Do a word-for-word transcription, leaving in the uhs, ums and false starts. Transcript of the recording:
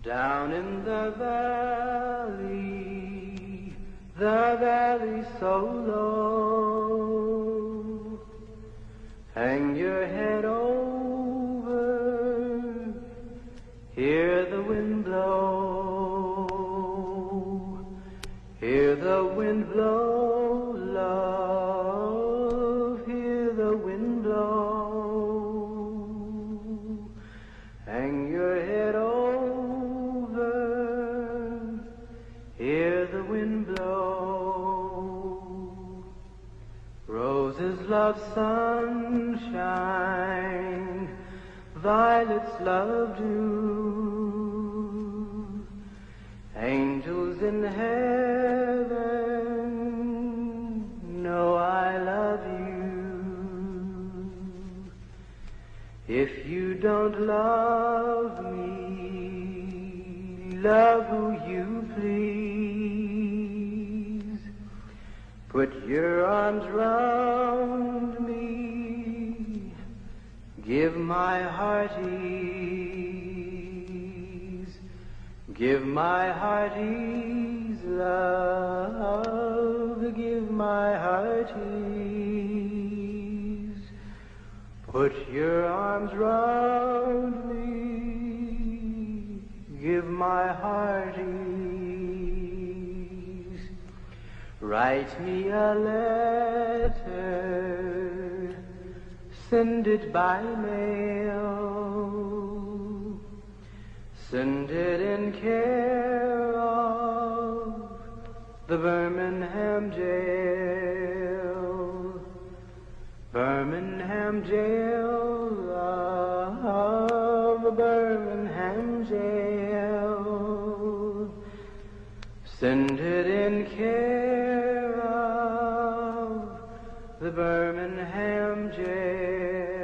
Down in the valley, the valley so low, hang your head over, hear the wind blow, hear the wind blow, love, hear the wind blow, hang your head over, hear the wind blow. Roses love sunshine, violets love dew, angels in heaven know I love you. If you don't love me, love who you please. Put your arms round me, give my heart ease, give my heart ease, love, give my heart ease. Put your arms round me, give my heart ease. Write me a letter, send it by mail, send it in care of the Birmingham jail, Birmingham jail, love, the Birmingham jail. Send it in care of the Birmingham jail.